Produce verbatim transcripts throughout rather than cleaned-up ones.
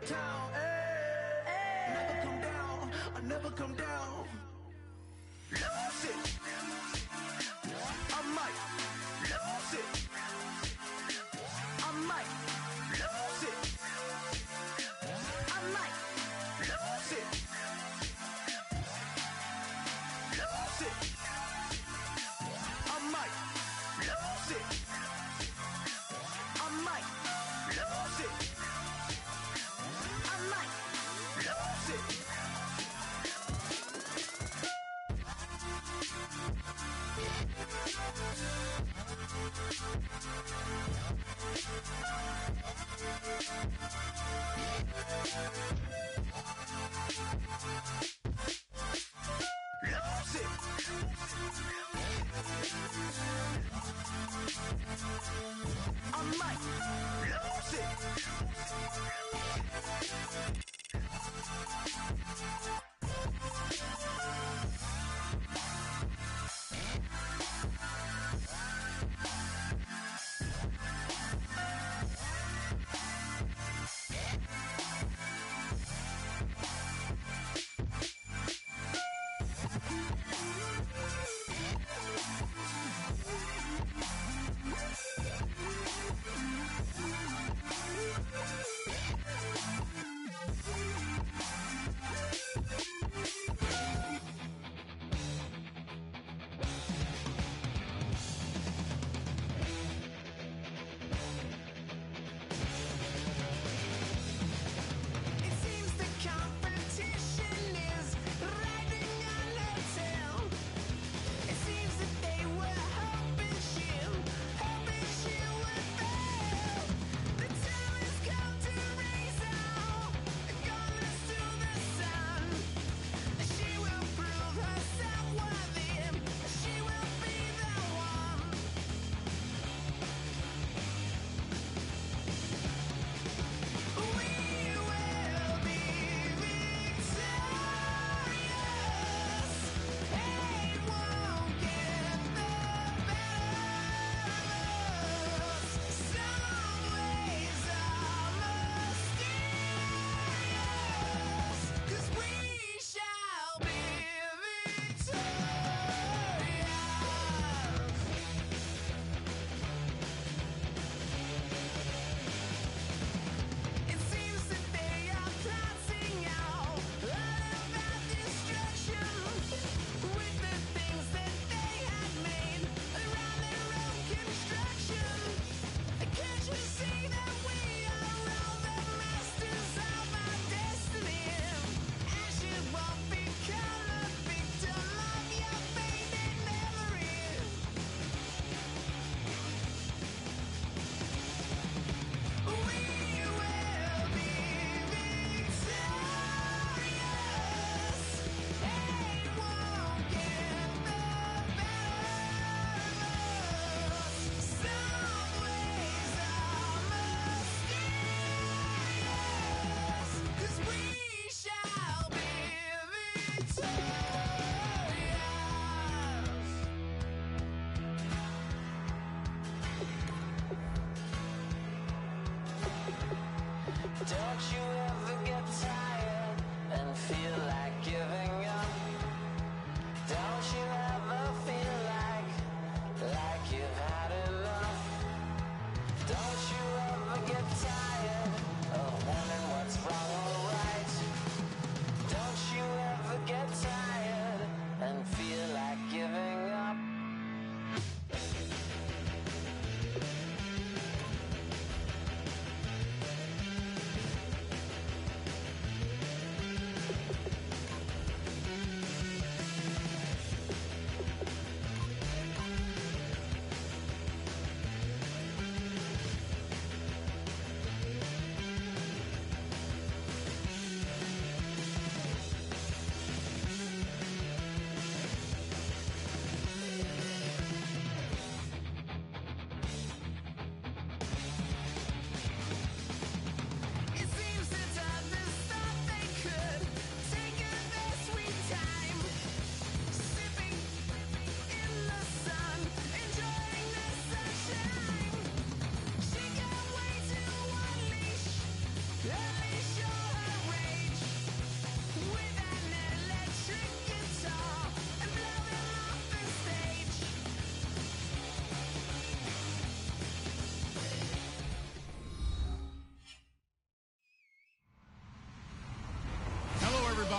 town. Hey, hey. Never come down, I never come down. Lose it. I might lose it. I might lose it. I might lose it. Lose it. I might lose it. I might lose it. I might lose it.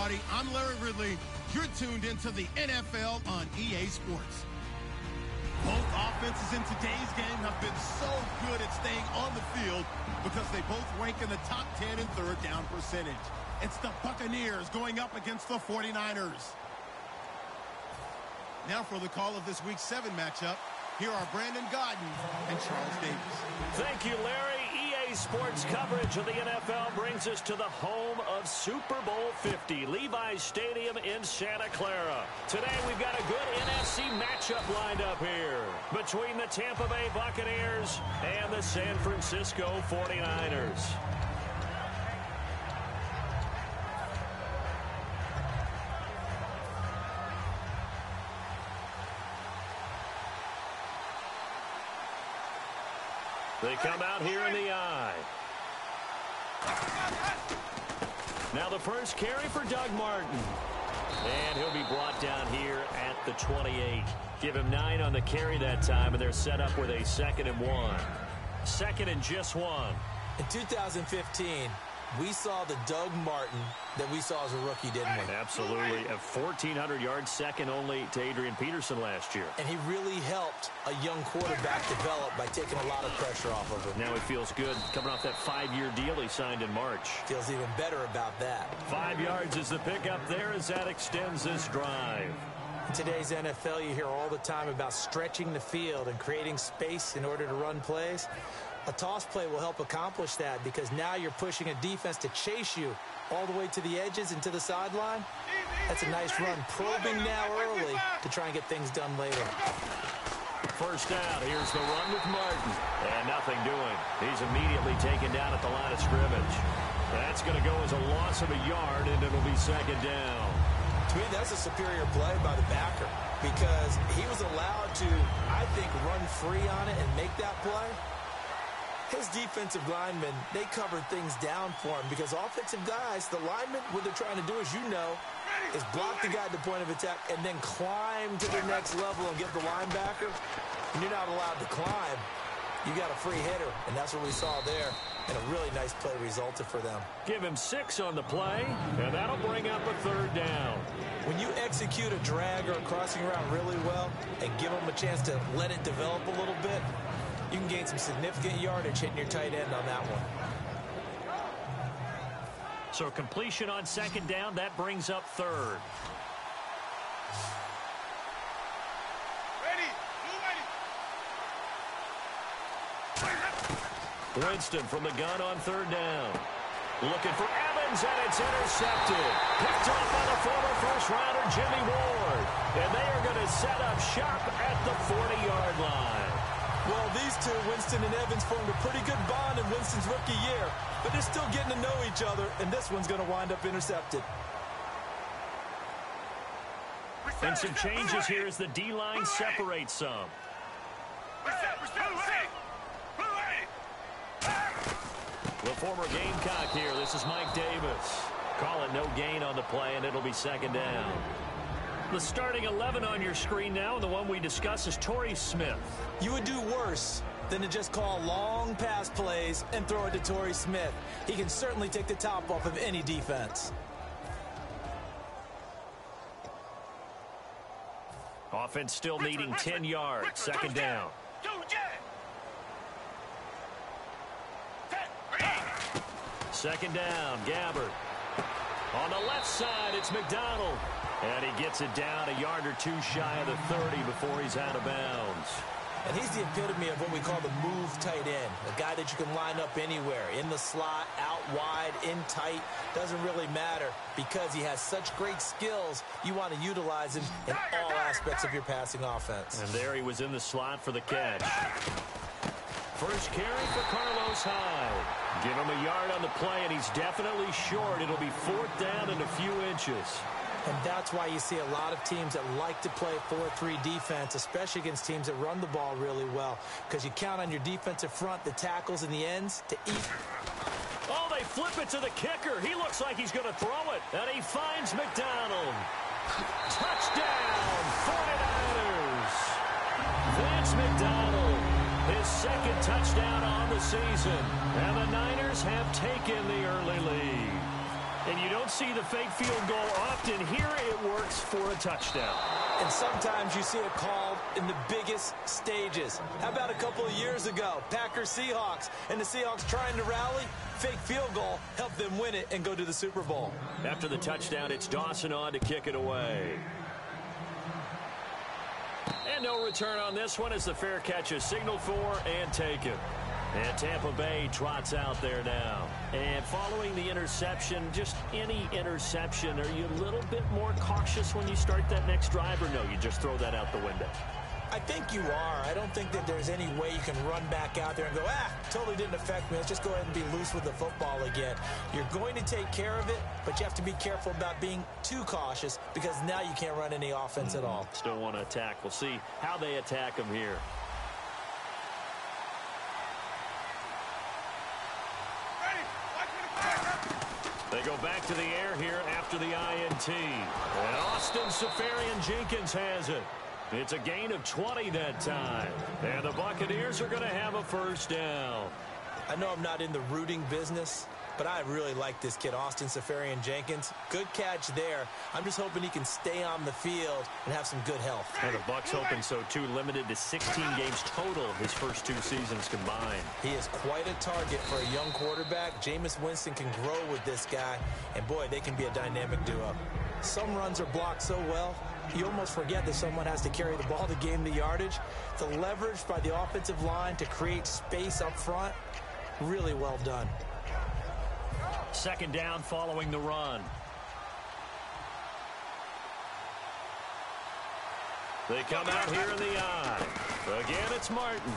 everybody. I'm Larry Ridley. You're tuned into the N F L on E A Sports. Both offenses in today's game have been so good at staying on the field because they both rank in the top ten in third down percentage. It's the Buccaneers going up against the forty-niners. Now for the call of this week seven matchup, here are Brandon Gaudin and Charles Davis. Thank you, Larry. E A Sports coverage of the N F L brings us to the home of Super Bowl fifty, Levi's Stadium in Santa Clara. Today we've got a good N F C matchup lined up here between the Tampa Bay Buccaneers and the San Francisco forty-niners. They come out here in the eye. Now the first carry for Doug Martin. And he'll be brought down here at the twenty-eight. Give him nine on the carry that time, and they're set up with a second and one. Second and just one. In two thousand fifteen, we saw the Doug Martin that we saw as a rookie, didn't we? Absolutely. A fourteen hundred yard second only to Adrian Peterson last year. And he really helped a young quarterback develop by taking a lot of pressure off of him. Now he feels good coming off that five-year deal he signed in March. Feels even better about that. Five yards is the pickup there as that extends this drive. In today's N F L, you hear all the time about stretching the field and creating space in order to run plays. A toss play will help accomplish that because now you're pushing a defense to chase you all the way to the edges and to the sideline. That's a nice run, probing now early to try and get things done later. First down, here's the run with Martin. And nothing doing. He's immediately taken down at the line of scrimmage. That's going to go as a loss of a yard, and it'll be second down. To me, that's a superior play by the backer because he was allowed to, I think, run free on it and make that play. His defensive linemen, they covered things down for him because offensive guys, the linemen, what they're trying to do, as you know, is block the guy at the point of attack and then climb to the next level and get the linebacker. And you're not allowed to climb. You got a free hitter, and that's what we saw there. And a really nice play resulted for them. Give him six on the play, and that'll bring up a third down. When you execute a drag or a crossing route really well and give them a chance to let it develop a little bit, you can gain some significant yardage hitting your tight end on that one. So completion on second down, that brings up third. Ready. Ready. Winston from the gun on third down. Looking for Evans, and it's intercepted. Picked off by the former first-rounder Jimmy Ward. And they are going to set up shop at the forty-yard line. Well, these two, Winston and Evans, formed a pretty good bond in Winston's rookie year. But they're still getting to know each other, and this one's going to wind up intercepted. And some changes here as the D-line separates some. The former Gamecock here. This is Mike Davis. Call it no gain on the play, and it'll be second down. The starting eleven on your screen now, and the one we discuss is Torrey Smith. You would do worse than to just call long pass plays and throw it to Torrey Smith. He can certainly take the top off of any defense. Offense still needing ten yards. Second down. Second down, Gabbard. On the left side, it's McDonald. And he gets it down a yard or two shy of the thirty before he's out of bounds. And he's the epitome of what we call the move tight end. A guy that you can line up anywhere. In the slot, out wide, in tight. Doesn't really matter because he has such great skills. You want to utilize him in all aspects of your passing offense. And there he was in the slot for the catch. First carry for Carlos Hyde. Give him a yard on the play, and he's definitely short. It'll be fourth down and a few inches. And that's why you see a lot of teams that like to play four three defense, especially against teams that run the ball really well, because you count on your defensive front, the tackles and the ends, to eat. Oh, they flip it to the kicker. He looks like he's going to throw it, and he finds McDonald. Touchdown, forty-niners. Vance McDonald, his second touchdown on the season, and the Niners have taken the early lead. And you don't see the fake field goal often. Here it works for a touchdown. And sometimes you see it called in the biggest stages. How about a couple of years ago, Packers Seahawks, and the Seahawks trying to rally, fake field goal helped them win it and go to the Super Bowl. After the touchdown, it's Dawson on to kick it away. And no return on this one as the fair catch is signaled for and taken. And Tampa Bay trots out there now. And following the interception, just any interception, are you a little bit more cautious when you start that next drive, or no, you just throw that out the window? I think you are. I don't think that there's any way you can run back out there and go, ah, totally didn't affect me. Let's just go ahead and be loose with the football again. You're going to take care of it, but you have to be careful about being too cautious because now you can't run any offense at all. Still want to attack. We'll see how they attack them here. They go back to the air here after the I N T. And Austin Seferian-Jenkins has it. It's a gain of twenty that time. And the Buccaneers are going to have a first down. I know I'm not in the rooting business, but I really like this kid, Austin Seferian-Jenkins. Good catch there. I'm just hoping he can stay on the field and have some good health. And the Bucs hoping so, too. Limited to sixteen games total his first two seasons combined. He is quite a target for a young quarterback. Jameis Winston can grow with this guy, and boy, they can be a dynamic duo. Some runs are blocked so well, you almost forget that someone has to carry the ball to gain the yardage. The leverage by the offensive line to create space up front, really well done. Second down following the run. They come out here in the eye. Again, it's Martin.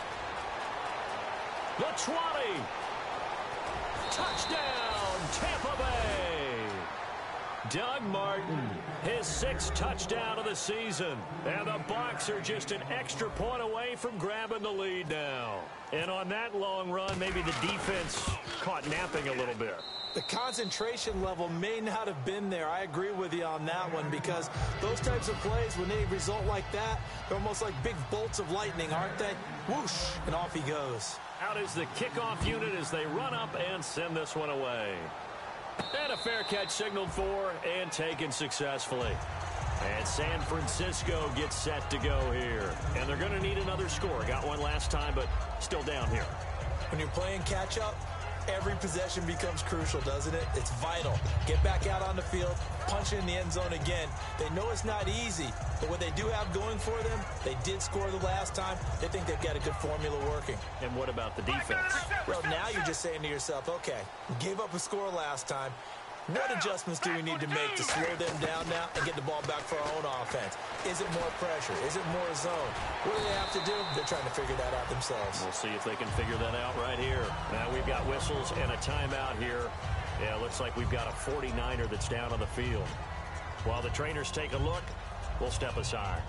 The twenty. Touchdown, Tampa Bay. Doug Martin, his sixth touchdown of the season. And the Bucs are just an extra point away from grabbing the lead now. And on that long run, maybe the defense caught napping a little bit. The concentration level may not have been there. I agree with you on that one because those types of plays, when they result like that, they're almost like big bolts of lightning, aren't they? Whoosh, and off he goes. Out is the kickoff unit as they run up and send this one away. And a fair catch signaled for and taken successfully. And San Francisco gets set to go here. And they're going to need another score. Got one last time, but still down here. When you're playing catch-up, every possession becomes crucial, doesn't it? It's vital. Get back out on the field, punch in the end zone again. They know it's not easy, but what they do have going for them, they did score the last time. They think they've got a good formula working. And what about the defense? Well, now you're just saying to yourself, okay, we gave up a score last time. What adjustments do we need to make to slow them down now and get the ball back for our own offense? Is it more pressure? Is it more zone? What do they have to do? They're trying to figure that out themselves. We'll see if they can figure that out right here. Now we've got whistles and a timeout here. Yeah, looks like we've got a forty-niner that's down on the field. While the trainers take a look, we'll step aside.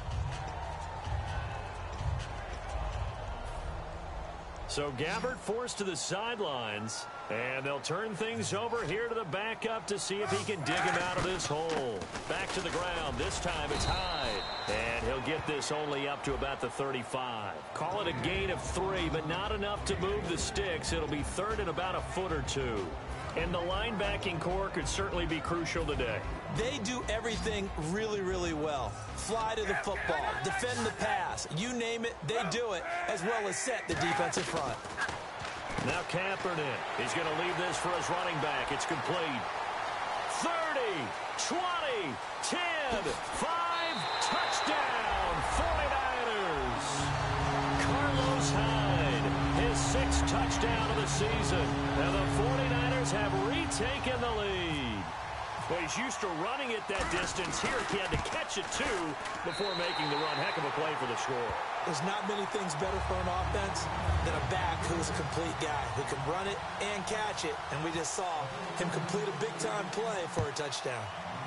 So Gabbert forced to the sidelines, and they'll turn things over here to the backup to see if he can dig him out of this hole. Back to the ground. This time it's Hyde, and he'll get this only up to about the thirty-five. Call it a gain of three, but not enough to move the sticks. It'll be third and about a foot or two. And the linebacking core could certainly be crucial today. They do everything really, really well. Fly to the football, defend the pass, you name it, they do it, as well as set the defensive front. Now Kaepernick, he's going to leave this for his running back. It's complete. thirty, twenty, ten, five, touchdown, forty-niners. Carlos Hyde, his sixth touchdown of the season. Now the forty-niners have retaken the lead. Well, he's used to running it that distance. Here he had to catch it, too, before making the run. Heck of a play for the score. There's not many things better for an offense than a back who's a complete guy who can run it and catch it. And we just saw him complete a big-time play for a touchdown.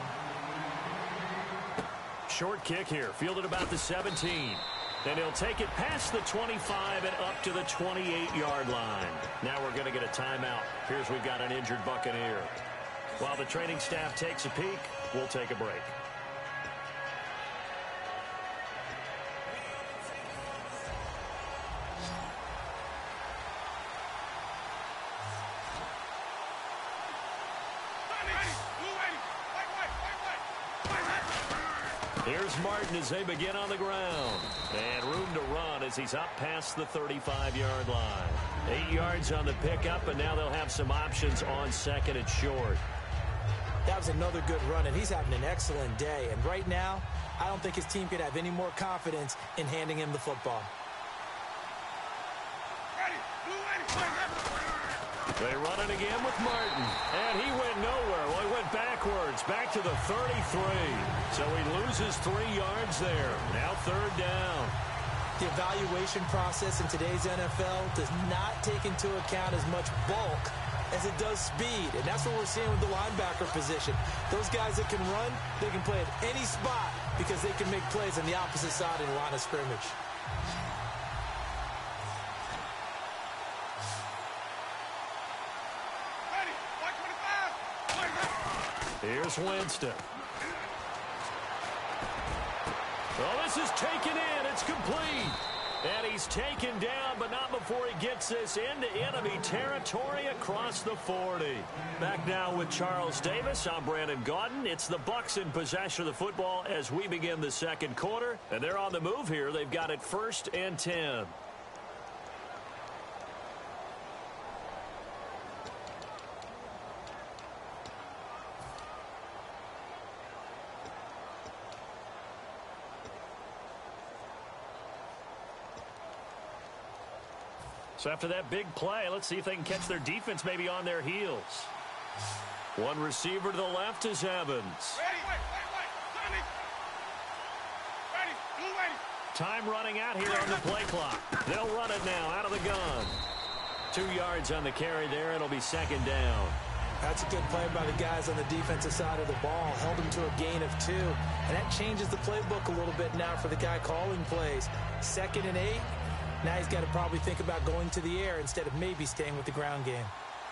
Short kick here, fielded about the seventeen. Then he'll take it past the twenty-five and up to the twenty-eight-yard line. Now we're going to get a timeout. Here's we've got an injured Buccaneer. While the training staff takes a peek, we'll take a break. Here's Martin as they begin on the ground. And room to run as he's up past the thirty-five yard line. Eight yards on the pickup, and now they'll have some options on second and short. That was another good run, and he's having an excellent day. And right now, I don't think his team could have any more confidence in handing him the football. They run it again with Martin, and he went nowhere. Well, he went backwards, back to the thirty-three. So he loses three yards there. Now third down. The evaluation process in today's N F L does not take into account as much bulk as it does speed, and that's what we're seeing with the linebacker position. Those guys that can run, they can play at any spot because they can make plays on the opposite side of the line of scrimmage. Here's Winston. Well, this is taken in. It's complete. And he's taken down, but not before he gets this into enemy territory across the forty. Back now with Charles Davis. I'm Brandon Gaudin. It's the Bucs in possession of the football as we begin the second quarter. And they're on the move here. They've got it first and ten. So after that big play, let's see if they can catch their defense maybe on their heels. One receiver to the left is Evans. Ready, wait, wait, wait. Ready, blue ready. Time running out here on the play clock. They'll run it now out of the gun. Two yards on the carry there. It'll be second down. That's a good play by the guys on the defensive side of the ball. Held him to a gain of two. And that changes the playbook a little bit now for the guy calling plays. Second and eight. Now he's got to probably think about going to the air instead of maybe staying with the ground game.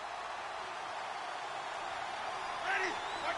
Ready,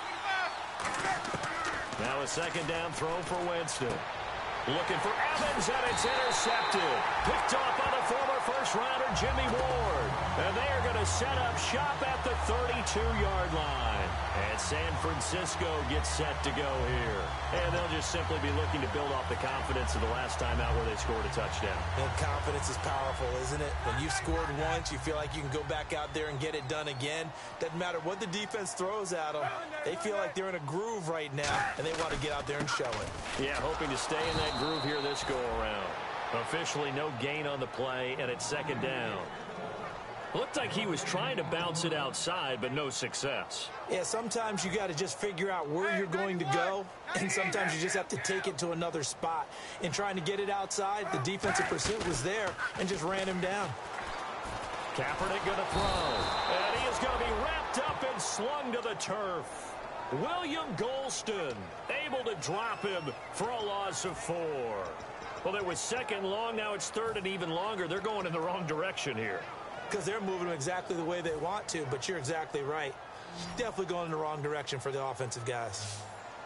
now a second down throw for Winston. Looking for Evans, and it's intercepted. Picked off by the former first-rounder Jimmy Ward. And they are going to set up shop at the thirty-two yard line. And San Francisco gets set to go here. And they'll just simply be looking to build off the confidence of the last time out where they scored a touchdown. And confidence is powerful, isn't it? When you've scored once, you feel like you can go back out there and get it done again. Doesn't matter what the defense throws at them. They feel like they're in a groove right now, and they want to get out there and show it. Yeah, hoping to stay in that groove here this go-around. Officially no gain on the play, and it's second down. Looked like he was trying to bounce it outside, but no success. Yeah, sometimes you got to just figure out where you're going to go, and sometimes you just have to take it to another spot. In trying to get it outside, the defensive pursuit was there and just ran him down. Kaepernick going to throw, and he is going to be wrapped up and slung to the turf. William Golston able to drop him for a loss of four. Well, it was second long. Now it's third and even longer. They're going in the wrong direction here. Because they're moving them exactly the way they want to, but you're exactly right. Definitely going in the wrong direction for the offensive guys.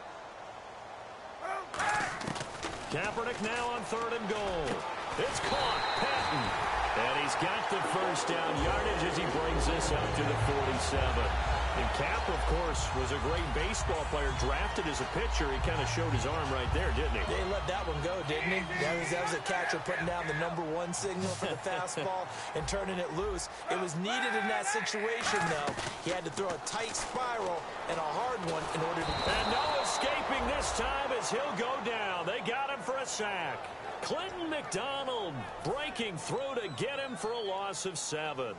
Kaepernick now on third and goal. It's caught. Patton. And he's got the first down yardage as he brings this up to the forty-seven. And Cap, of course, was a great baseball player, drafted as a pitcher. He kind of showed his arm right there, didn't he? Yeah, he let that one go, didn't he? That was, that was a catcher putting down the number one signal for the fastball and turning it loose. It was needed in that situation, though. He had to throw a tight spiral and a hard one in order to... And no escaping this time as he'll go down. They got him for a sack. Clinton McDonald breaking through to get him for a loss of seven.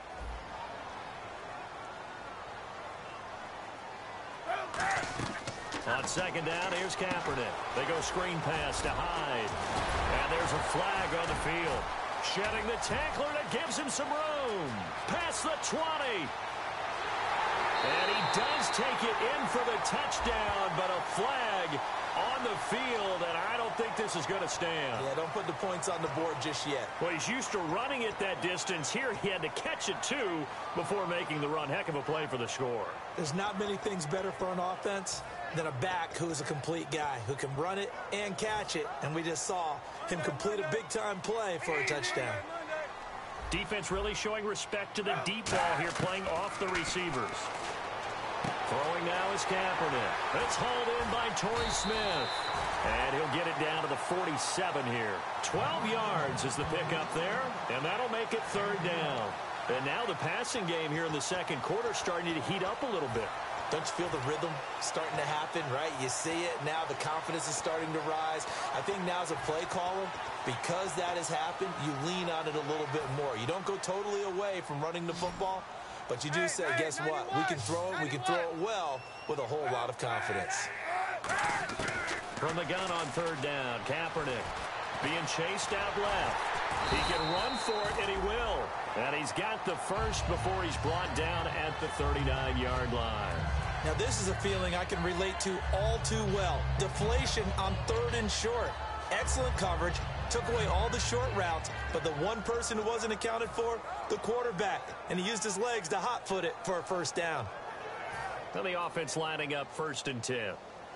On second down, here's Kaepernick. They go screen pass to Hyde. And there's a flag on the field. Shedding the tackler that gives him some room. Past the twenty. And he does take it in for the touchdown, but a flag on the field, and I don't think this is going to stand. Yeah, don't put the points on the board just yet. Well, he's used to running it that distance. Here he had to catch it, too, before making the run. Heck of a play for the score. There's not many things better for an offense than a back who is a complete guy, who can run it and catch it, and we just saw him complete a big-time play for a touchdown. Defense really showing respect to the deep ball here, playing off the receivers. Throwing now is Kaepernick. It's hauled in by Torrey Smith. And he'll get it down to the forty-seven here. twelve yards is the pickup there, and that'll make it third down. And now the passing game here in the second quarter starting to heat up a little bit. Don't you feel the rhythm starting to happen, right? You see it. Now the confidence is starting to rise. I think now as a play caller, because that has happened, you lean on it a little bit more. You don't go totally away from running the football, but you do say, guess what? We can throw it. We can throw it well with a whole lot of confidence. From the gun on third down, Kaepernick being chased out left. He can run for it, and he will. And he's got the first before he's brought down at the thirty-nine yard line. Now, this is a feeling I can relate to all too well. Deflation on third and short. Excellent coverage. Took away all the short routes, but the one person who wasn't accounted for, the quarterback. And he used his legs to hot-foot it for a first down. And the offense lining up first and ten.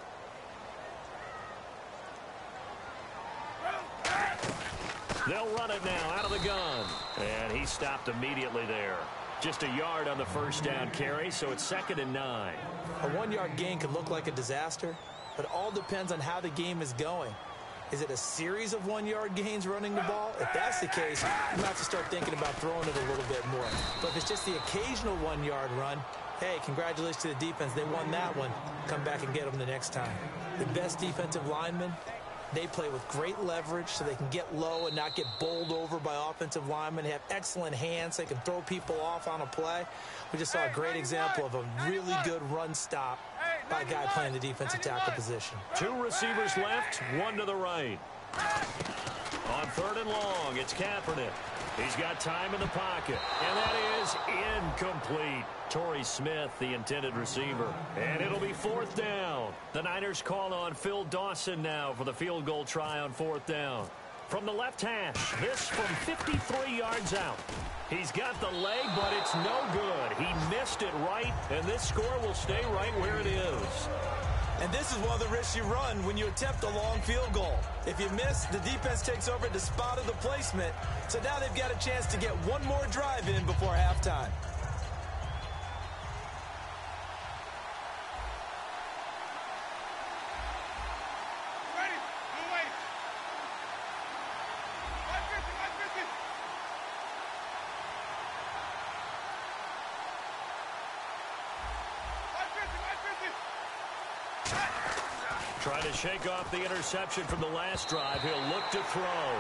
They'll run it now out of the gun. And he stopped immediately there. Just a yard on the first down carry, so it's second and nine. A one-yard gain could look like a disaster, but all depends on how the game is going. Is it a series of one-yard gains running the ball? If that's the case, you might have to start thinking about throwing it a little bit more. But if it's just the occasional one-yard run, hey, congratulations to the defense. They won that one. Come back and get them the next time. The best defensive linemen, they play with great leverage so they can get low and not get bowled over by offensive linemen. They have excellent hands. They can throw people off on a play. We just saw a great example of a really good run stop by a guy playing the defensive tackle position. Two receivers left, one to the right. On third and long, it's Kaepernick. He's got time in the pocket, and that is incomplete. Torrey Smith, the intended receiver. And it'll be fourth down. The Niners call on Phil Dawson now for the field goal try on fourth down. From the left hash, this from fifty-three yards out. He's got the leg, but it's no good. He missed it right, and this score will stay right where it is. And this is one of the risks you run when you attempt a long field goal. If you miss, the defense takes over at the spot of the placement. So now they've got a chance to get one more drive in before halftime. Ready? Blue wave. five fifty, five fifty. five fifty, five fifty. Trying to shake off the interception from the last drive. He'll look to throw.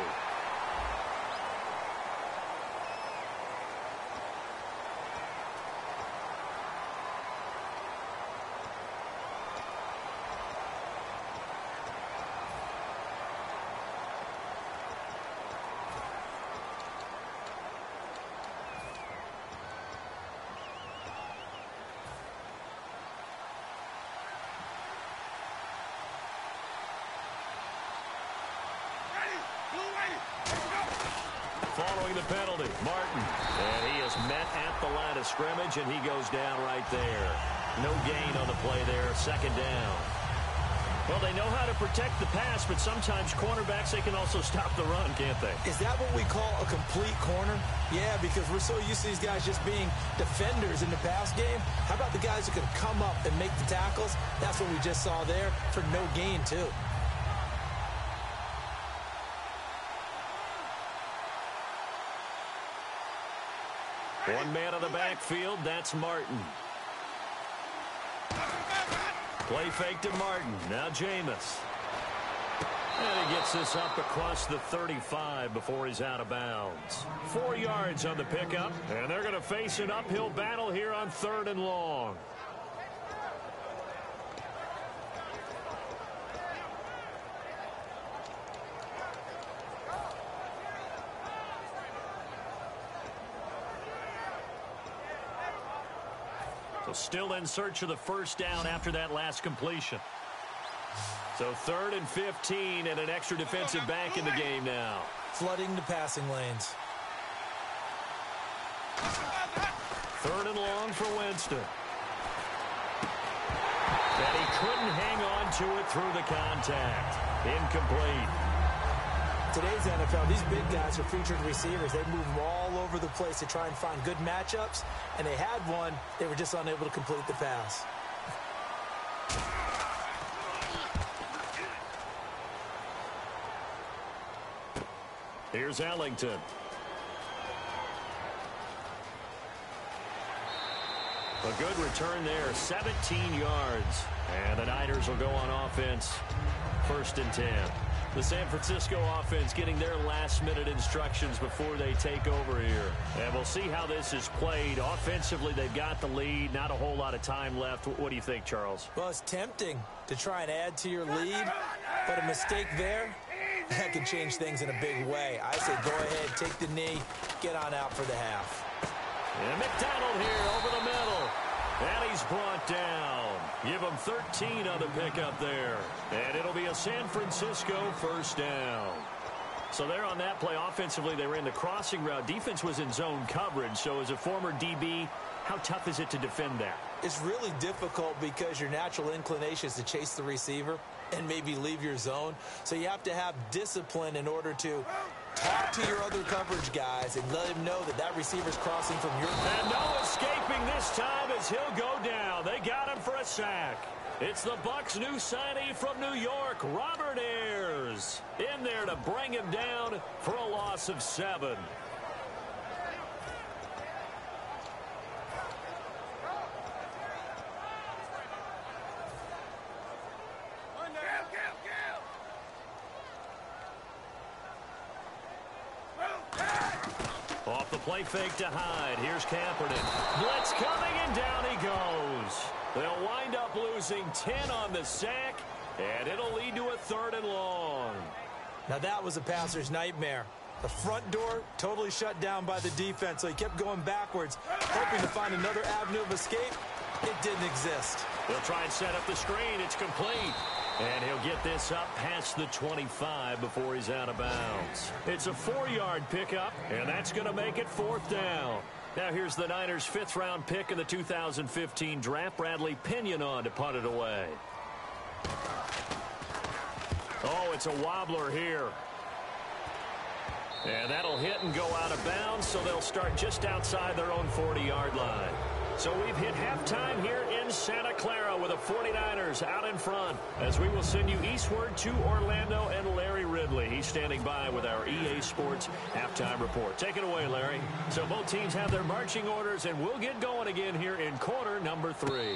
Following the penalty, Martin. And he is met at the line of scrimmage, and he goes down right there. No gain on the play there, second down. Well, they know how to protect the pass, but sometimes cornerbacks, they can also stop the run, can't they? Is that what we call a complete corner? Yeah, because we're so used to these guys just being defenders in the pass game. How about the guys who can come up and make the tackles? That's what we just saw there for no gain, too. One man on the backfield, that's Martin. Play fake to Martin, now Jameis. And he gets this up across the thirty-five before he's out of bounds. Four yards on the pickup, and they're going to face an uphill battle here on third and long. So still in search of the first down after that last completion. So third and fifteen and an extra defensive back in the game now. Flooding the passing lanes. Third and long for Winston. And he couldn't hang on to it through the contact. Incomplete. today's N F L, these big guys are featured receivers. They move them all over the place to try and find good matchups, and they had one. They were just unable to complete the pass. Here's Ellington. A good return there, seventeen yards. And the Niners will go on offense, first and ten. The San Francisco offense getting their last-minute instructions before they take over here. And we'll see how this is played. Offensively, they've got the lead. Not a whole lot of time left. What do you think, Charles? Well, it's tempting to try and add to your lead, but a mistake there, that can change things in a big way. I say go ahead, take the knee, get on out for the half. And McDonald here over the middle. And he's brought down. Give him thirteen on the pickup there. And it'll be a San Francisco first down. So there on that play, offensively, they ran the crossing route. Defense was in zone coverage. So as a former D B, how tough is it to defend that? It's really difficult because your natural inclination is to chase the receiver and maybe leave your zone. So you have to have discipline in order to talk to your other coverage guys and let them know that that receiver's crossing from your... And no escaping this time as he'll go down. They got him for a sack. It's the Bucs' new signee from New York, Robert Ayers, in there to bring him down for a loss of seven. Off the play fake to Hyde. Here's Kaepernick. Blitz coming, and down he goes. They'll wind up losing ten on the sack, and it'll lead to a third and long. Now that was a passer's nightmare. The front door totally shut down by the defense, so he kept going backwards, hoping to find another avenue of escape. It didn't exist. They'll try and set up the screen. It's complete. And he'll get this up past the twenty-five before he's out of bounds. It's a four-yard pickup, and that's going to make it fourth down. Now here's the Niners' fifth-round pick in the two thousand fifteen draft, Bradley Pinion, to punt it away. Oh, it's a wobbler here. And that'll hit and go out of bounds, so they'll start just outside their own forty-yard line. So we've hit halftime here in Santa Clara with the forty-niners out in front, as we will send you eastward to Orlando and Larry Ridley. He's standing by with our E A Sports halftime report. Take it away, Larry. So both teams have their marching orders, and we'll get going again here in quarter number three.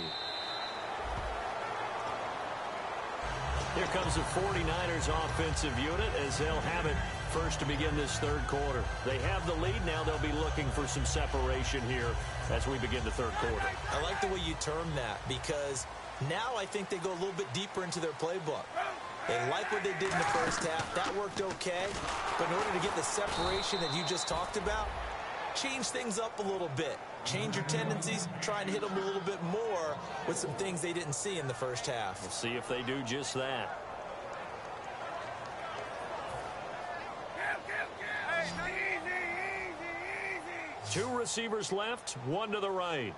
Here comes the forty-niners offensive unit as they'll have it first to begin this third quarter. They have the lead. Now they'll be looking for some separation here as we begin the third quarter. I like the way you term that, because now I think they go a little bit deeper into their playbook. They like what they did in the first half. That worked okay. But in order to get the separation that you just talked about, change things up a little bit. Change your tendencies. Try and hit them a little bit more with some things they didn't see in the first half. We'll see if they do just that. Two receivers left, one to the right.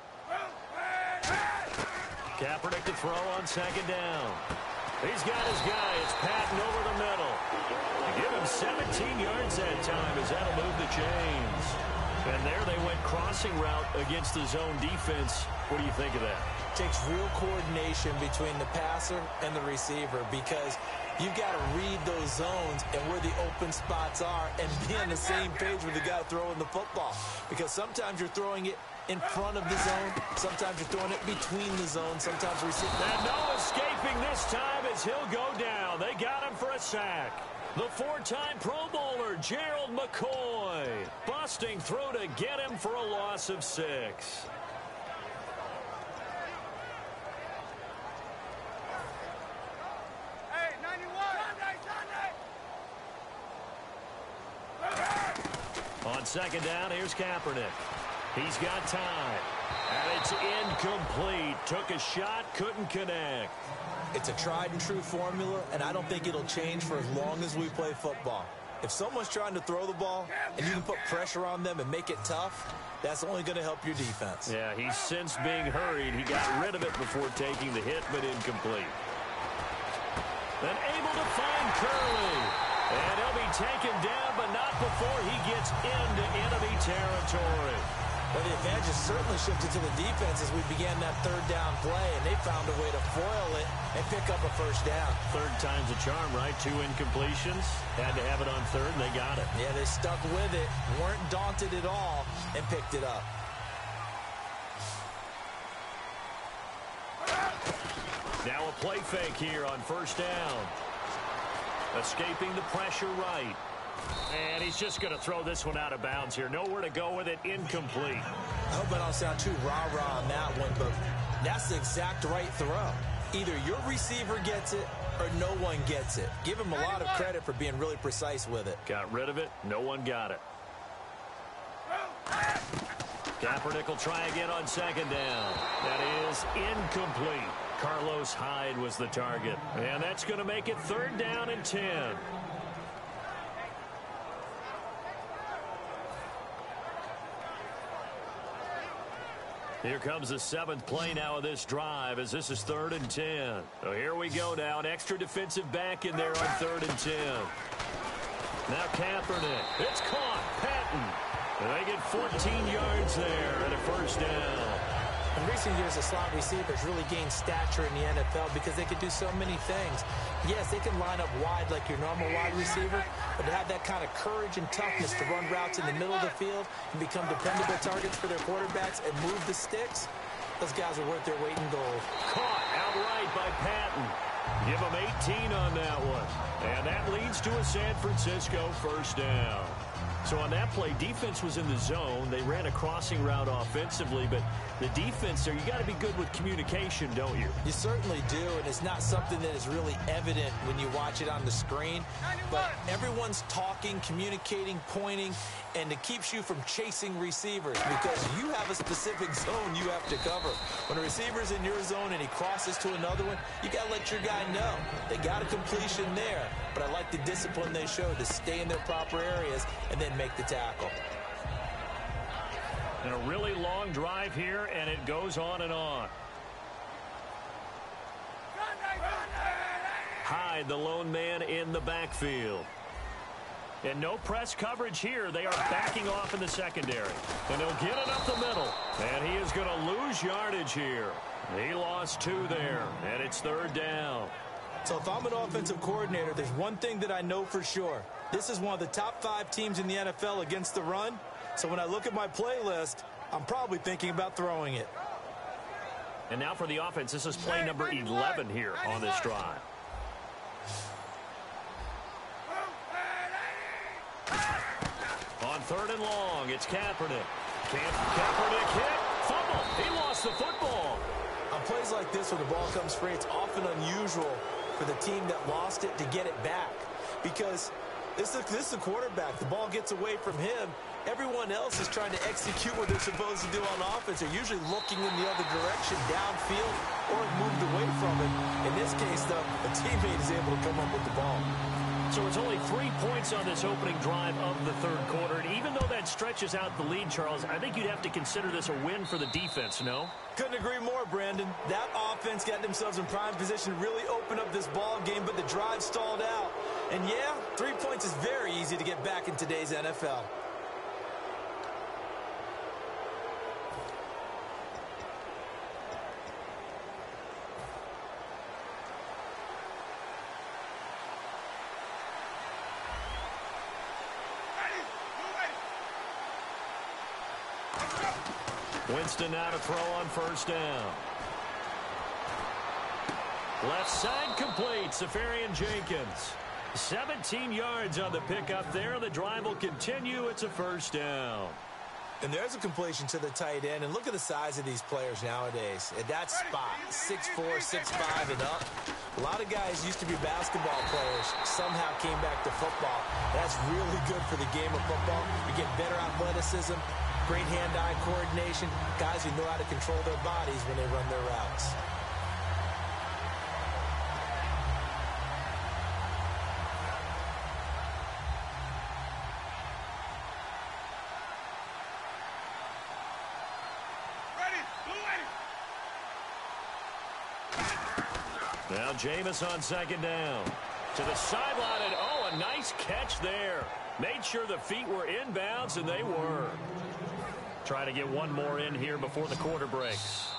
Kaepernick to throw on second down. He's got his guy. It's Patton over the middle. Give him seventeen yards that time as that'll move the chains. And there they went crossing route against the zone defense. What do you think of that? Takes real coordination between the passer and the receiver, because you've got to read those zones and where the open spots are and be on the same page with the guy throwing the football. Because sometimes you're throwing it in front of the zone. Sometimes you're throwing it between the zones. Sometimes receiver. And no escaping this time as he'll go down. They got him for a sack. The four-time Pro Bowler, Gerald McCoy, busting through to get him for a loss of six. Hey, ninety-one. On second down, here's Kaepernick. He's got time. And it's incomplete. Took a shot, couldn't connect. It's a tried and true formula, and I don't think it'll change for as long as we play football. If someone's trying to throw the ball and you can put pressure on them and make it tough, that's only going to help your defense. Yeah, he's since being hurried. He got rid of it before taking the hit, but incomplete. Then able to find Curley. And he'll be taken down, but not before he gets into enemy territory. Well, the advantage has certainly shifted to the defense as we began that third down play, and they found a way to foil it and pick up a first down. Third time's a charm, right? Two incompletions. Had to have it on third, and they got it. Yeah, they stuck with it, weren't daunted at all, and picked it up. Now a play fake here on first down. Escaping the pressure right. And he's just going to throw this one out of bounds here. Nowhere to go with it. Incomplete. I hope I don't sound too rah-rah on that one, but that's the exact right throw. Either your receiver gets it or no one gets it. Give him a lot of credit for being really precise with it. Got rid of it. No one got it. Kaepernick will try again on second down. That is incomplete. Carlos Hyde was the target. And that's going to make it third down and ten. Here comes the seventh play now of this drive as this is third and ten. So here we go now. An extra defensive back in there on third and ten. Now Kaepernick. It's caught. Patton. And they get fourteen yards there and a first down. In recent years, the slot receivers really gained stature in the N F L because they could do so many things. Yes, they can line up wide like your normal wide receiver, but to have that kind of courage and toughness to run routes in the middle of the field and become dependable targets for their quarterbacks and move the sticks, those guys are worth their weight in gold. Caught outright by Patton. Give him eighteen on that one. And that leads to a San Francisco first down. So on that play, defense was in the zone. They ran a crossing route offensively, but the defense there, you got to be good with communication, don't you? You certainly do, and it's not something that is really evident when you watch it on the screen. But everyone's talking, communicating, pointing, and it keeps you from chasing receivers because you have a specific zone you have to cover. When a receiver's in your zone and he crosses to another one, you got to let your guy know. They got a completion there, but I like the discipline they showed to stay in their proper areas and then make the tackle. And a really long drive here, and it goes on and on. Hyde, the lone man in the backfield. And no press coverage here. They are backing off in the secondary. And they'll get it up the middle. And he is going to lose yardage here. He lost two there, and it's third down. So if I'm an offensive coordinator, there's one thing that I know for sure. This is one of the top five teams in the N F L against the run. So when I look at my playlist, I'm probably thinking about throwing it. And now for the offense, this is play number eleven here on this drive. On third and long, it's Kaepernick. Kaepernick hit. Fumble. He lost the football. On plays like this where the ball comes free, it's often unusual for the team that lost it to get it back. Because this is, this is the quarterback. The ball gets away from him. Everyone else is trying to execute what they're supposed to do on offense. They're usually looking in the other direction, downfield, or moved away from it. In this case, though, a teammate is able to come up with the ball. So it's only three points on this opening drive of the third quarter. And even though that stretches out the lead, Charles, I think you'd have to consider this a win for the defense, no? Couldn't agree more, Brandon. That offense got themselves in prime position to really open up this ball game, but the drive stalled out. And yeah, three points is very easy to get back in today's N F L. Winston now to throw on first down. Left side complete. Safarian Jenkins. seventeen yards on the pickup there. The drive will continue. It's a first down. And there's a completion to the tight end. And look at the size of these players nowadays. At that spot, six four, six five and up. A lot of guys used to be basketball players, somehow came back to football. That's really good for the game of football. You get better athleticism, great hand-eye coordination, guys who know how to control their bodies when they run their routes. Now Jameis on second down. To the sideline, and oh, a nice catch there. Made sure the feet were inbounds, and they were. Try to get one more in here before the quarter breaks.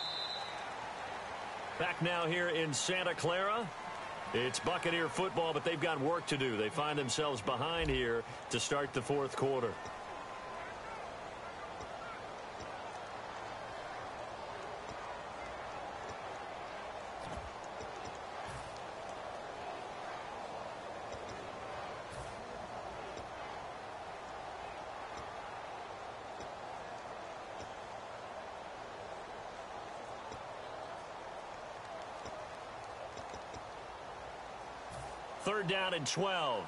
Back now here in Santa Clara. It's Buccaneer football, but they've got work to do. They find themselves behind here to start the fourth quarter. Third down and twelve.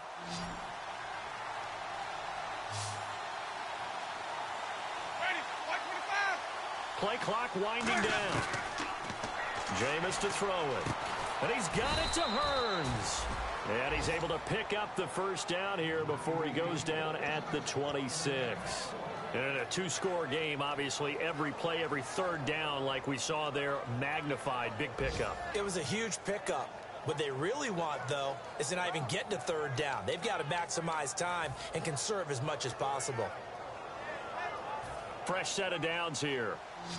Ready, one twenty-five. Play clock winding down. Jameis to throw it. And he's got it to Hearns. And he's able to pick up the first down here before he goes down at the twenty-six. And in a two-score game, obviously, every play, every third down, like we saw there, magnified. Big pickup. It was a huge pickup. What they really want, though, is to not even get to third down. They've got to maximize time and conserve as much as possible. Fresh set of downs here.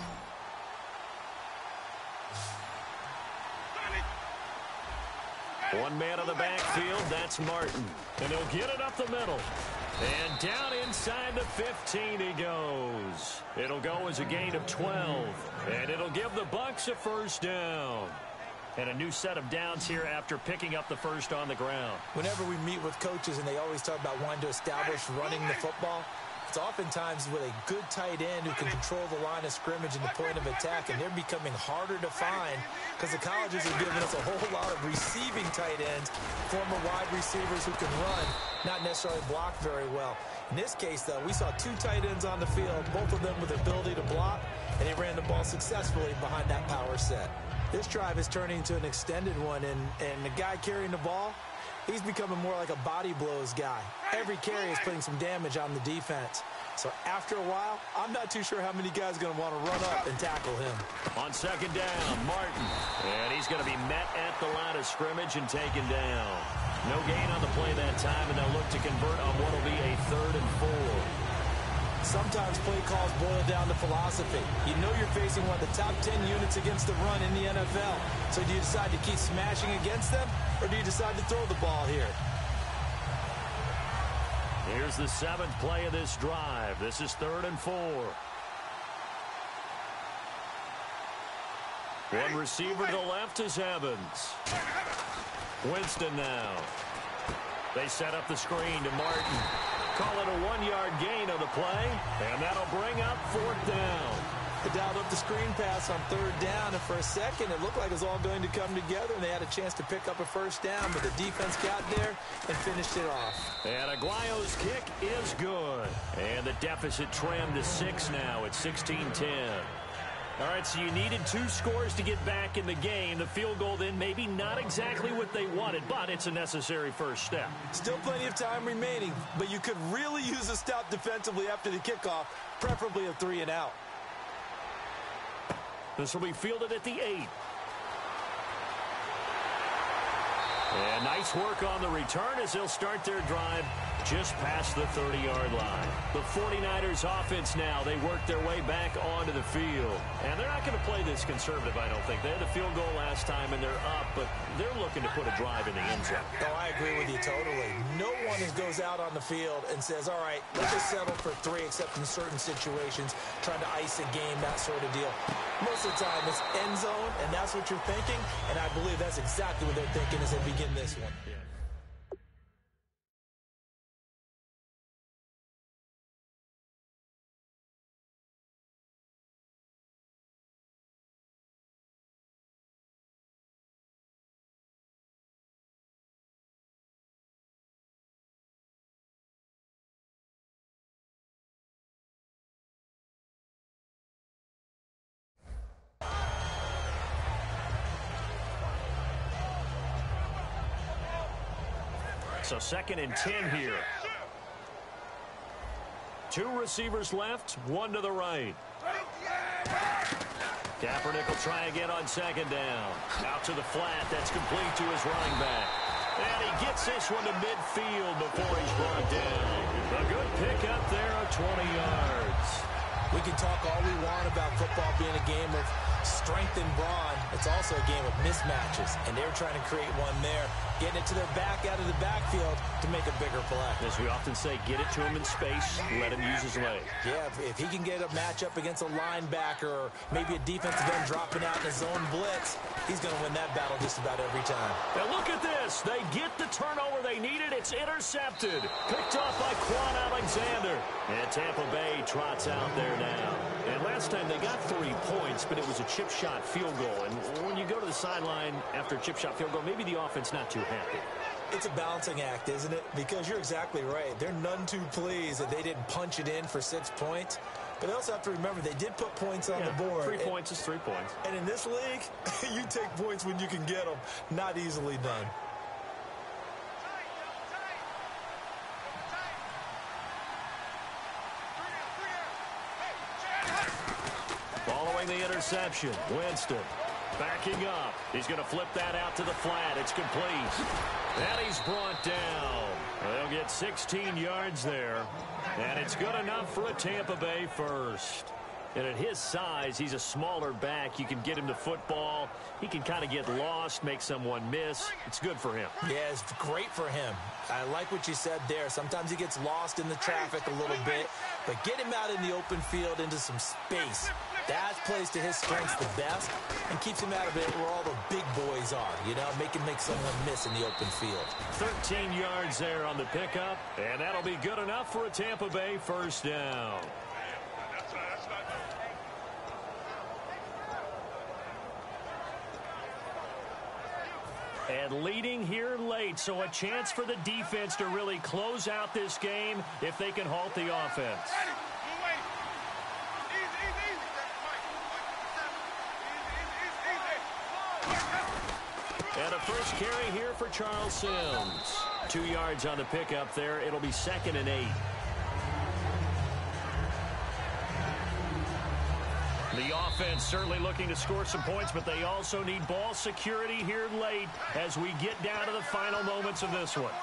One man on the backfield, that's Martin. And he'll get it up the middle. And down inside the fifteen he goes. It'll go as a gain of twelve. And it'll give the Bucs a first down. And a new set of downs here after picking up the first on the ground. Whenever we meet with coaches and they always talk about wanting to establish running the football, it's oftentimes with a good tight end who can control the line of scrimmage and the point of attack, and they're becoming harder to find because the colleges are giving us a whole lot of receiving tight ends, former wide receivers who can run, not necessarily block very well. In this case, though, we saw two tight ends on the field, both of them with the ability to block, and they ran the ball successfully behind that power set. This drive is turning into an extended one, and, and the guy carrying the ball, he's becoming more like a body blows guy. Every carry is putting some damage on the defense. So after a while, I'm not too sure how many guys are going to want to run up and tackle him. On second down, Martin. And he's going to be met at the line of scrimmage and taken down. No gain on the play that time, and they'll look to convert on what will be a third and four. Sometimes play calls boil down to philosophy. You know you're facing one of the top ten units against the run in the N F L. So do you decide to keep smashing against them, or do you decide to throw the ball here? Here's the seventh play of this drive. This is third and four. One receiver to the left is Evans. Winston now. They set up the screen to Martin. Call it a one-yard gain on the play, and that'll bring up fourth down. They dialed up the screen pass on third down, and for a second it looked like it was all going to come together, and they had a chance to pick up a first down, but the defense got there and finished it off. And Aguayo's kick is good. And the deficit trimmed to six now at sixteen ten. All right, so you needed two scores to get back in the game. The field goal then maybe not exactly what they wanted, but it's a necessary first step. Still plenty of time remaining, but you could really use a stop defensively after the kickoff, preferably a three and out. This will be fielded at the eight. And nice work on the return as they'll start their drive just past the thirty-yard line. The forty-niners offense now, they work their way back onto the field. And they're not going to play this conservative, I don't think. They had the field goal last time, and they're up, but they're looking to put a drive in the end zone. Oh, I agree with you totally. No one goes out on the field and says, all right, let's just settle for three, except in certain situations, trying to ice a game, that sort of deal. Most of the time, it's end zone, and that's what you're thinking, and I believe that's exactly what they're thinking as they begin this one. Yeah. So second and ten here. Two receivers left, one to the right. Kaepernick will try again on second down. Out to the flat, that's complete to his running back. And he gets this one to midfield before he's brought down. A good pick up there of twenty yards. We can talk all we want about football being a game of strength and brawn. It's also a game of mismatches, and they're trying to create one there, getting it to their back out of the backfield to make a bigger play. As we often say, get it to him in space, let him use his leg. Yeah, if, if he can get a matchup against a linebacker or maybe a defensive end dropping out in a zone blitz, he's going to win that battle just about every time. Now look at this. They get the turnover they needed. It's intercepted. Picked off by Quan Alexander. And Tampa Bay trots out there now. And last time they got three points, but it was a chip shot field goal. And when you go to the sideline after a chip shot field goal, maybe the offense not too happy. It's a balancing act, isn't it? Because you're exactly right. They're none too pleased that they didn't punch it in for six points. But they also have to remember they did put points on yeah, the board. Three and, points is three points. And in this league, you take points when you can get them. Not easily done. Following the interception, Winston backing up. He's going to flip that out to the flat. It's complete. And he's brought down. They'll get sixteen yards there. And it's good enough for a Tampa Bay first. And at his size, he's a smaller back. You can get him to football. He can kind of get lost, make someone miss. It's good for him. Yeah, it's great for him. I like what you said there. Sometimes he gets lost in the traffic a little bit. But get him out in the open field into some space. That plays to his strengths the best and keeps him out of it where all the big boys are, you know, make him make someone miss in the open field. thirteen yards there on the pickup, and that'll be good enough for a Tampa Bay first down. And leading here late, so a chance for the defense to really close out this game if they can halt the offense. And a first carry here for Charles Sims. Two yards on the pickup there. It'll be second and eight. The offense certainly looking to score some points, but they also need ball security here late as we get down to the final moments of this one.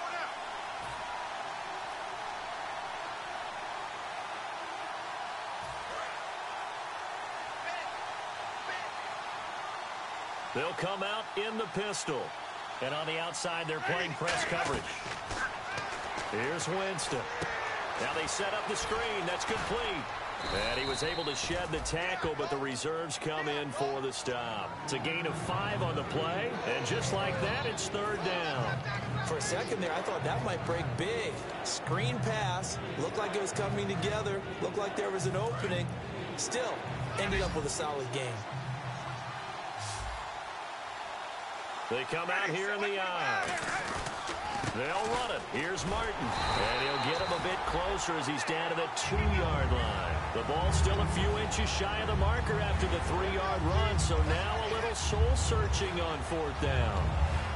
They'll come out in the pistol. And on the outside, they're playing press coverage. Here's Winston. Now they set up the screen. That's complete. And he was able to shed the tackle, but the reserves come in for the stop. It's a gain of five on the play, and just like that, it's third down. For a second there, I thought that might break big. Screen pass. Looked like it was coming together. Looked like there was an opening. Still, ended up with a solid game. They come out here in the eye. They'll run it. Here's Martin. And he'll get him a bit closer as he's down to the two-yard line. The ball's still a few inches shy of the marker after the three-yard run, so now a little soul-searching on fourth down.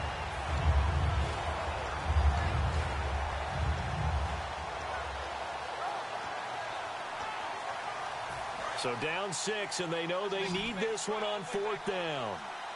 So down six, and they know they need this one on fourth down.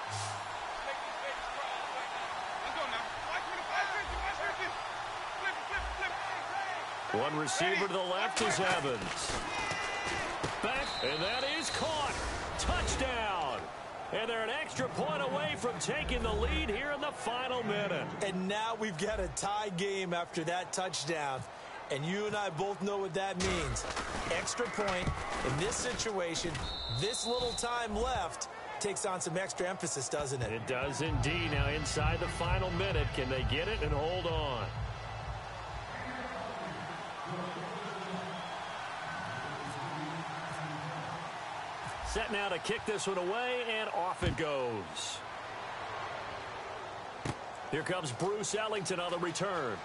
One receiver to the left is Evans. Back, and that is caught. Touchdown. And they're an extra point away from taking the lead here in the final minute. And now we've got a tie game after that touchdown. And you and I both know what that means. Extra point in this situation, this little time left, takes on some extra emphasis, doesn't it? It does indeed. Now inside the final minute, can they get it and hold on? Set now to kick this one away, and off it goes. Here comes Bruce Ellington on the return.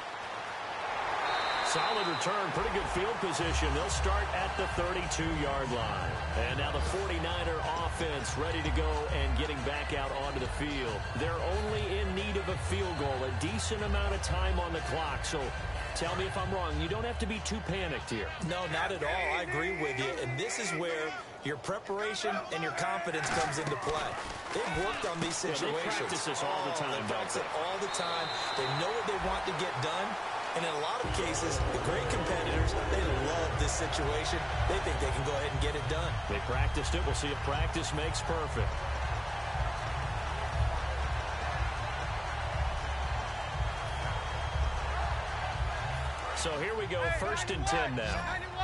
Solid return, pretty good field position. They'll start at the thirty-two-yard line. And now the forty-niner offense ready to go and getting back out onto the field. They're only in need of a field goal, a decent amount of time on the clock. So tell me if I'm wrong. You don't have to be too panicked here. No, not at all. I agree with you. And this is where your preparation and your confidence comes into play. They've worked on these situations. Yeah, they practice this all the time. Oh, they practice it all the time. They know what they want to get done. And in a lot of cases, the great competitors, they love this situation. They think they can go ahead and get it done. They practiced it. We'll see if practice makes perfect. So here we go, first and ten now.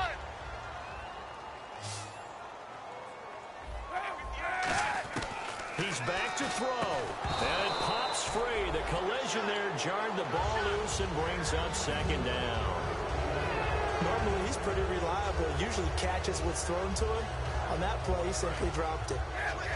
He's back to throw. And it pops free. The collision there jarred the ball loose and brings up second down. Normally, he's pretty reliable. Usually catches what's thrown to him. On that play, he simply dropped it.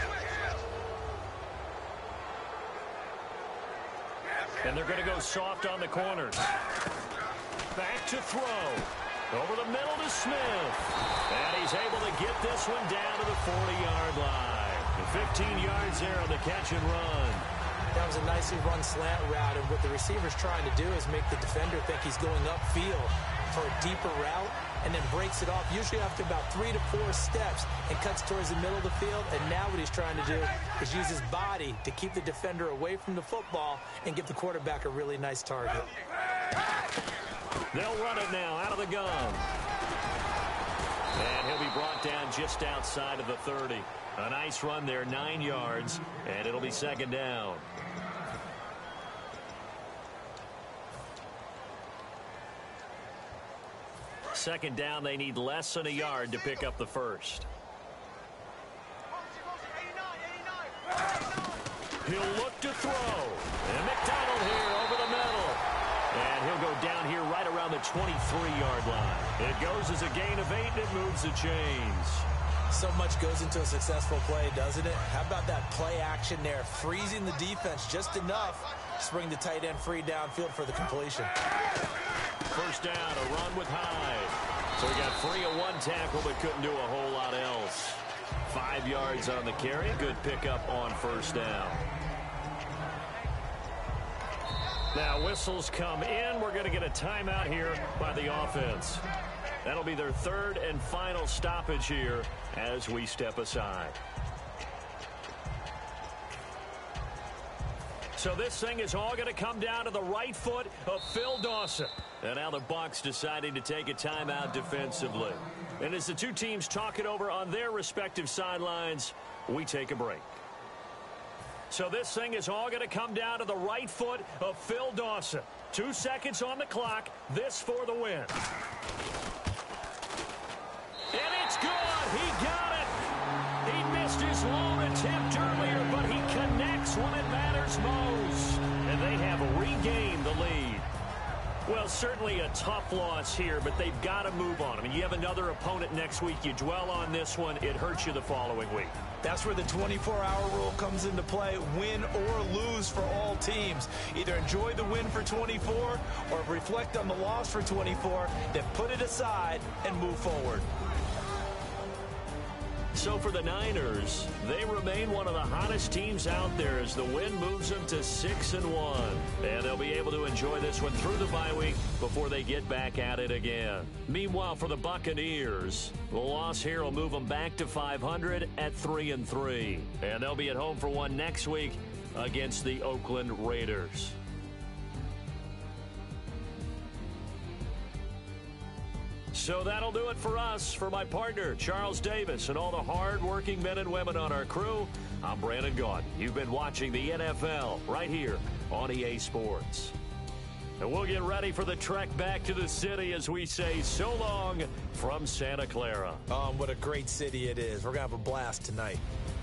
And they're going to go soft on the corners. Back to throw. Over the middle to Smith. And he's able to get this one down to the forty-yard line. fifteen yards there on the catch and run. That was a nicely run slant route, and what the receiver's trying to do is make the defender think he's going upfield for a deeper route, and then breaks it off, usually after about three to four steps, and cuts towards the middle of the field. And now what he's trying to do is use his body to keep the defender away from the football and give the quarterback a really nice target. They'll run it now out of the gun. And he'll be brought down just outside of the thirty. A nice run there, nine yards, and it'll be second down. Second down, they need less than a yard to pick up the first. He'll look to throw. And McDonald here over the middle. And he'll go down here right around the twenty-three-yard line. It goes as a gain of eight, and it moves the chains. So much goes into a successful play, doesn't it? How about that play action there, freezing the defense just enough to bring the tight end free downfield for the completion. First down, a run with Hyde. So we got free of one tackle, but couldn't do a whole lot else. Five yards on the carry. Good pickup on first down. Now whistles come in. We're going to get a timeout here by the offense. That'll be their third and final stoppage here as we step aside. So this thing is all going to come down to the right foot of Phil Dawson. And now the Bucs deciding to take a timeout defensively. And as the two teams talk it over on their respective sidelines, we take a break. So this thing is all going to come down to the right foot of Phil Dawson. Two seconds on the clock. This for the win. And it's good. He got it. He missed his lone attempt earlier, but he connects when it matters most. And they have regained the lead. Well, certainly a tough loss here, but they've got to move on. I mean, you have another opponent next week. You dwell on this one, it hurts you the following week. That's where the twenty-four hour rule comes into play, win or lose for all teams. Either enjoy the win for twenty-four or reflect on the loss for twenty-four, then put it aside and move forward. So for the Niners, they remain one of the hottest teams out there as the win moves them to six and one. And they'll be able to enjoy this one through the bye week before they get back at it again. Meanwhile, for the Buccaneers, the loss here will move them back to five hundred at three and three. And they'll be at home for one next week against the Oakland Raiders. So that'll do it for us. For my partner, Charles Davis, and all the hard-working men and women on our crew, I'm Brandon Gaudin. You've been watching the N F L right here on E A Sports. And we'll get ready for the trek back to the city as we say so long from Santa Clara. Um, what a great city it is. We're going to have a blast tonight.